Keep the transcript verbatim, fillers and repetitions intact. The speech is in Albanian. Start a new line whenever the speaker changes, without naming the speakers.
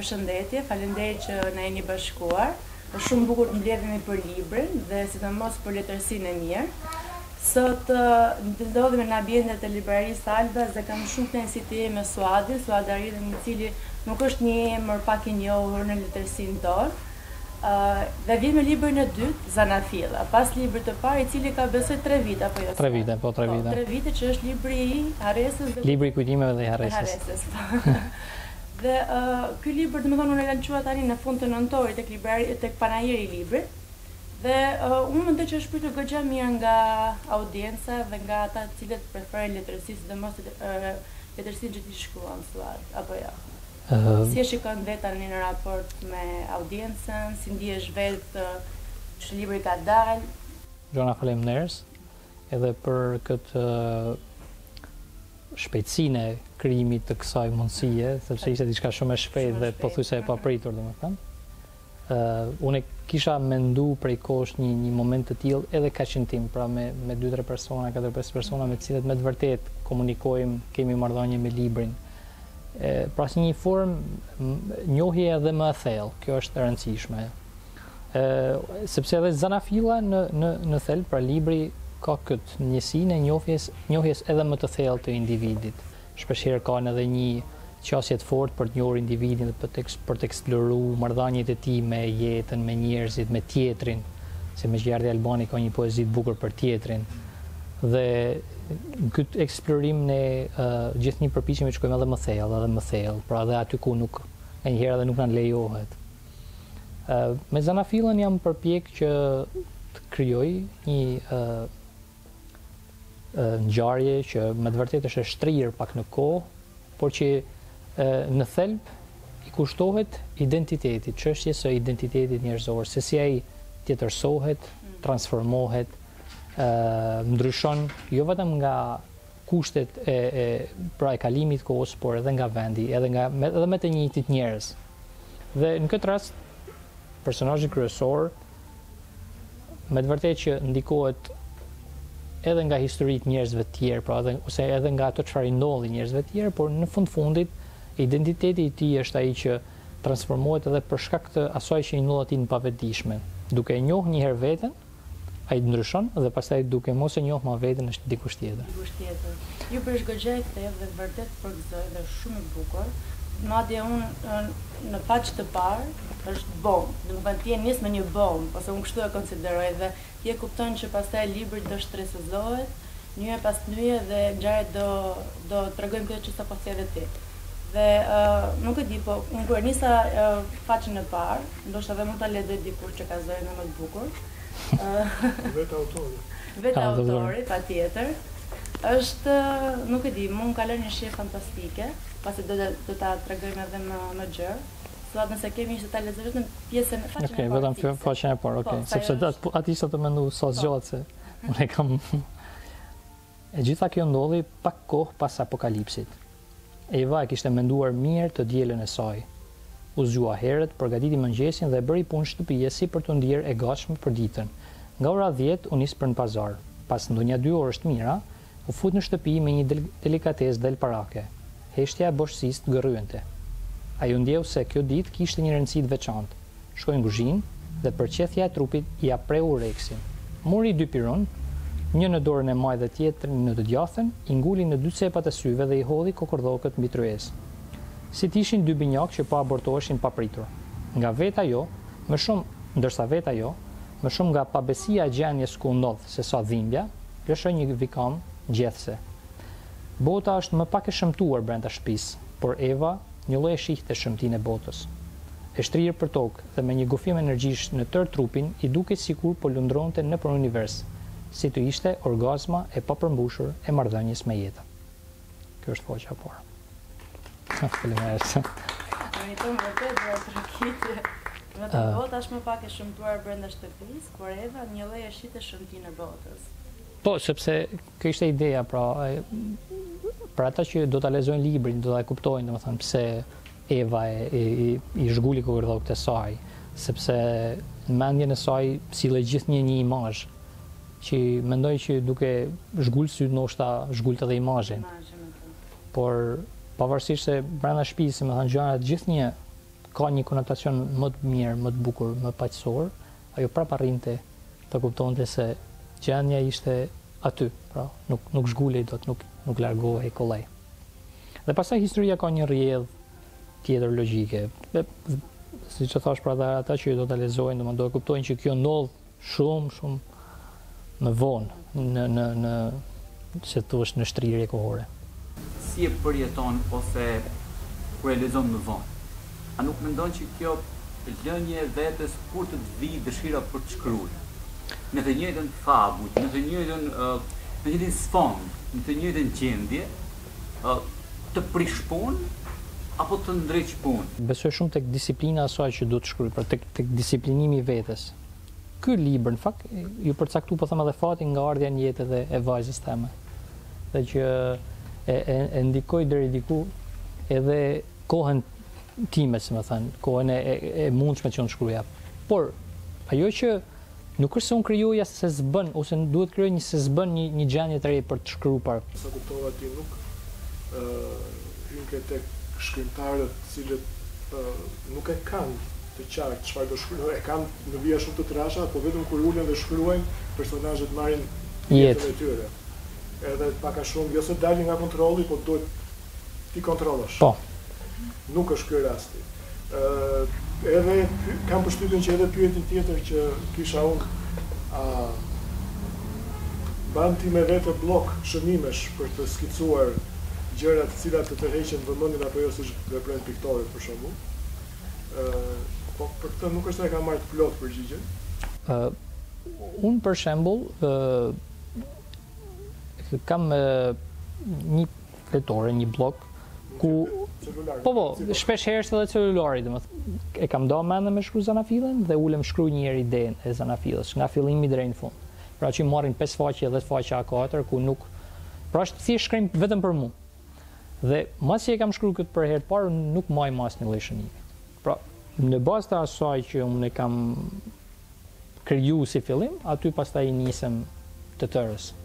Përshëndetje, faleminderit që na jeni bashkuar. Është shumë bukur të mbledhemi për librin dhe sidomos për letërsinë e mirë. Sot ndodhemi në ambientet e librarisë Albas dhe kam shumë kënaqësi të jem me Suadin, Suad Arilla, i cili nuk është një emër pak i njohur në letërsinë tonë. Uh, dhe vjen me librin e dytë, Zanafilla, pas librit të parë, i cili ka besoj tre vite apo jo?
Tre vite, po tre vite.
Po, tre vite që është libri i Haresës dhe
libri i kujtimeve dhe i Haresës.
Haresës. Dhe uh, ky libër, domethënë unë e kam çuar tani në fund të nëntorit tek librari tek panajeri i librit. Dhe uh, unë mendoj që është pritur goxha mirë nga audienca dhe nga ata të cilët preferojnë letërsinë, sidomos uh, letërsinë që ti shkruan, Suad, apo jo? Uh, si e shikon vetë tani në raport me audiencën, si ndihesh vetë që libri ka dalë?
Gjona faleminderit edhe për këtë uh, shpejtësinë e krijimit të kësaj mundësie, sepse ishte diçka shumë e shpejtë dhe pothuajse e papritur, domethënë. Uh, unë kisha mendu prej kohësh një, një moment të tillë edhe kaqin tim, pra me me dy tre persona, katër pesë persona me të cilët me të vërtetë komunikojmë, kemi marrëdhënie me librin. E, pra si një formë njohje edhe më e thellë, kjo është e rëndësishme. E, sepse edhe Zanafilla në në në thelb, pra libri ka këtë njësinë e njohjes, njohjes edhe më të thellë të individit. Shpeshherë ka edhe një qasje të fortë për të njohur individin dhe për të për të eksploruar marrëdhëniet e tij me jetën, me njerëzit, me tjetrin. Se me Gjardi Albani ka një poezi të bukur për tjetrin. Dhe në këtë eksplorim ne uh, gjithnjë përpiqemi të shkojmë edhe më thellë, edhe më thellë, pra edhe aty ku nuk nganjëherë edhe nuk na lejohet. Uh, me Zanafillën jam përpjek që të krijoj një uh, uh, ngjarje që me të vërtetë është e shtrirë pak në kohë, por që uh, në thelb i kushtohet identitetit, çështjes së identitetit njerëzor, se si ai tjetërsohet, transformohet, Uh, ndryshon jo vetëm nga kushtet e, e pra e kalimit kohës, por edhe nga vendi, edhe nga me, edhe me të njëjtit njerëz. Dhe në këtë rast personazhi kryesor me të vërtetë që ndikohet edhe nga historitë njerëzve të tjerë, pra edhe ose edhe nga ato çfarë i ndodhi njerëzve të tjerë, por në fund fundit identiteti i tij është ai që transformohet edhe për shkak të asaj që i ndodh atij në pavetdijshme. Duke e njohur një herë veten, ai ndryshon dhe pastaj duke mos e njohur më veten është dikush tjetër.
Dikush tjetër. Ju bësh goxha e thellë dhe vërtet përgëzoj dhe shumë e bukur. Madje unë në faqe të parë është bombë. Domethënë ti je nis me një bombë, ose unë kështu e konsideroj dhe ti e kupton që pastaj libri do shtresëzohet, nyje pas nyje dhe ngjarjet do do tregojmë këtë që sapo thënë ti. Dhe uh, nuk e di, po unë kur nisa uh, faqen e parë, ndoshta edhe mund ta lexoj dikur që ka zërin më të bukur.
Vetë autori.
Vetë autori, patjetër. Është, nuk e di, mua më ka lënë një shije fantastike, pasi do do ta tregojmë edhe më më gjerë. Thuat nëse kemi ishte ta lexoj vetëm pjesën e faqen e parë.
Okej, vetëm faqen e parë, okej. Sepse aty ishte të mendu sa zgjat se unë kam e gjitha kjo ndodhi pak kohë pas apokalipsit. Eva e kishte menduar mirë të dielën e saj. U zgjua herët, përgatiti mëngjesin dhe bëri punë shtëpie si për të ndier e gatshme për ditën. Nga ora dhjetë u nis për në pazar. Pas ndonjë dy orësh të mira, u fut në shtëpi me një del delikatesë delparake. Heshtja e boshësisë të gërryente. Ai u ndjeu se kjo ditë kishte një rëndësi të veçantë. Shkoi në kuzhinë dhe përqethja e trupit ia preu reksin. Mori dy piron, një në dorën e majtë dhe tjetrin në të djathtën, i nguli në dy cepat e syve dhe i hodhi kokordhokët mbi tryezë. Si të ishin dy binjak që po abortoheshin papritur. Nga veta jo, më shumë, ndërsa veta jo, më shumë nga pabesia e gjendjes ku ndodh se sa dhimbja, lëshoi një vikam ngjethse. Bota është më pak e shëmtuar brenda shtëpisë, por Eva një lloj shihte shëmtinë e botës. E shtrirë për tokë dhe me një gufim energjish në tërë trupin, i dukej sikur po lundronte nëpër univers, si të ishte orgazma e papërmbushur e marrëdhënies me jetën. Kjo është faqja e parë. Faleminderit.
Meriton vërtet dhe tregiti. Vetëm bota është më pak e shëmtuar brenda shtëpisë, por Eva një lloj e shihte shëmtinë e botës.
Po, sepse kjo ishte ideja, pra për ata që do ta lexojnë librin, do ta kuptojnë, domethënë pse Eva e, e, i zhguli kokordhokët e saj, sepse në mendjen e saj sillej gjithnjë një imazh që mendoj që duke zhgul syt ndoshta zhgult edhe imazhin. Por pavarësisht se brenda shtëpisë, më thënë gjërat gjithnjë ka një konotacion më të mirë, më të bukur, më paqësor, ajo prap arrinte të kuptonte se gjendja ishte aty, pra, nuk, nuk zhgulej dot, nuk, nuk largohej kollaj. Dhe pastaj historia ka një rrjedhë tjetër logjike. Dhe, siç e thash pra dhe ata që do ta lexojnë, domethënë do e kuptojnë që kjo ndodh shumë, shumë më vonë në në në se thuash në shtrirje kohore.
Si e përjeton ose kur e lexon më vonë? A nuk mendon që kjo lënje e vetes kur të të vi dëshira për të shkruar? Në të njëjtën fabull, në të njëjtën uh, në të njëjtin sfond, në të njëjtën gjendje, uh, të prish punë apo të ndreq punë?
Besoj shumë tek disiplina asaj që duhet të shkruaj, pra tek tek disiplinimi i vetes. Ky libër në fakt ju përcaktu po them edhe fati nga ardha në jetë edhe e vajzës time. Dhe që e, e, e ndikoi deri diku edhe kohën time, si më thënë, kohën e, e, e mundshme që unë shkruaja. Por ajo që nuk është se unë krijoja se s'bën, ose duhet krijoj një se s'bën një, një gjendje të re për të shkruar.
Sa kuptova ti nuk uh, hynke tek shkrimtarët cilët uh, nuk e kanë të qartë çfarë do shkruajnë, e kanë në vija shumë të trasha, po vetëm kur ulen dhe shkruajnë, personazhet marrin jetën e tyre. Edhe pak a shumë, jo se dalin nga kontrolli, po duhet ti kontrollosh.
Po.
Nuk është ky rasti. Ë edhe kam përshtypjen që edhe pyetjen tjetër që kisha unë, a ban ti me vete blok shënimesh për të skicuar gjëra të cilat të tërheqin vëmendjen apo jo siç veprojnë piktorët për shembull. Ë po për këtë nuk është se e kam marrë të plot përgjigjen.
Ë uh, unë për shembull ë uh, kam uh, një fletore, një blok ku
celular.
Po po, shpesh herë edhe celulari, domethënë e kam do mendë me shkruaj Zanafillën dhe ulem shkruaj një herë idenë e Zanafillës nga fillimi deri në fund. Pra që marrin pesë faqe, dhetë faqe A katër ku nuk, pra është thjesht shkrim vetëm për mua. Dhe masi e kam shkruar këtë për herë të parë, nuk maj mas një lloj shënimi. Pra, në bazë të asaj që unë e kam kriju si fillim, aty pastaj nisem të tërës.